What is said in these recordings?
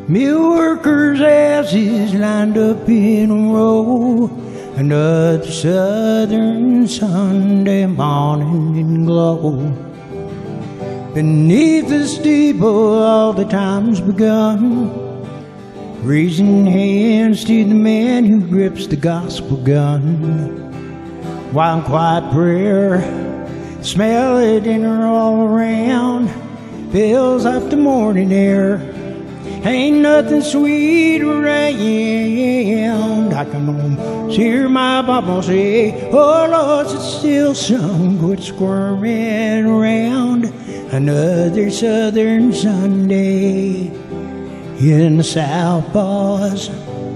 Mill workers' houses lined up in a row. Another southern Sunday morning in glow. Beneath the steeple all the time's begun, raising hands to the man who grips the gospel gun. While in quiet prayer, smell it in her all around, fills up the morning air. Ain't nothing sweet around. I can almost hear my mama say, oh Lord, it's still sun, quit squirming around. Another southern Sunday in the South, boss.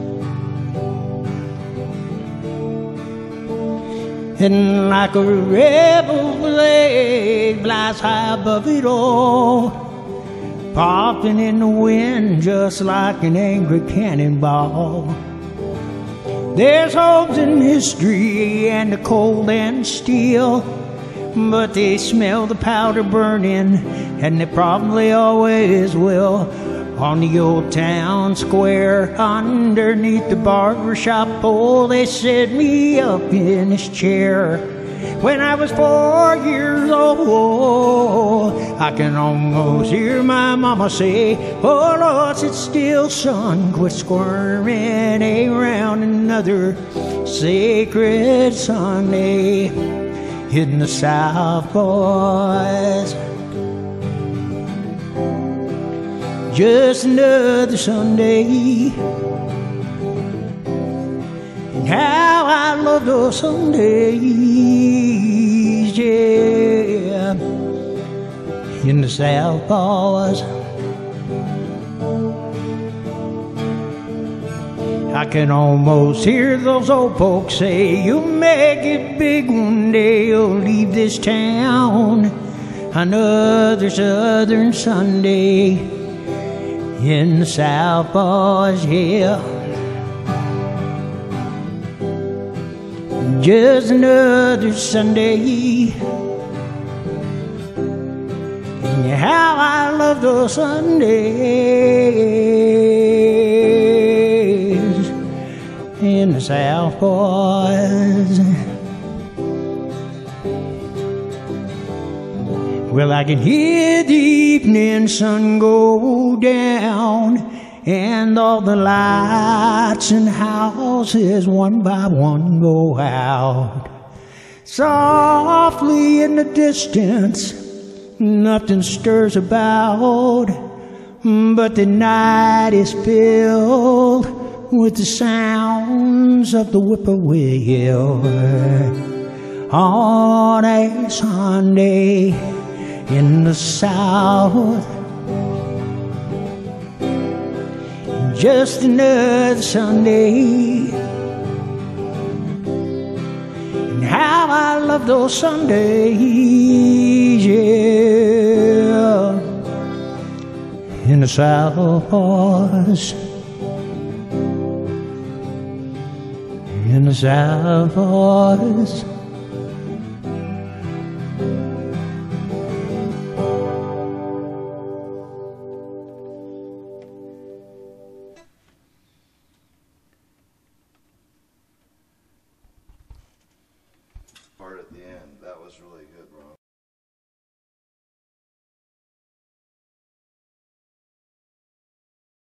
And like a rebel flag flies high above it all, popping in the wind just like an angry cannonball. There's hopes in history and the cold and steel, but they smell the powder burning, and they probably always will. On the old town square, underneath the barbershop pole, they set me up in this chair. When I was 4 years old, I can almost hear my mama say, oh Lord, sit still, son, quit squirming around. Another sacred Sunday in the South, boys. Just another Sunday, and how I love those Sundays, yeah, in the South, boys. I can almost hear those old folks say, you'll make it big one day, you'll leave this town. Another southern Sunday in the South, boys, yeah. Just another Sunday, and how I love those Sundays in the South, boys. Well, I can hear the evening sun go down, and all the lights in houses one by one go out. Softly in the distance, nothing stirs about, but the night is filled with the sounds of the whippoorwill. On a Sunday in the South, just another Sunday, and how I love those Sundays, yeah, in the South, boys, in the South, boys. Part at the end, that was really good, bro.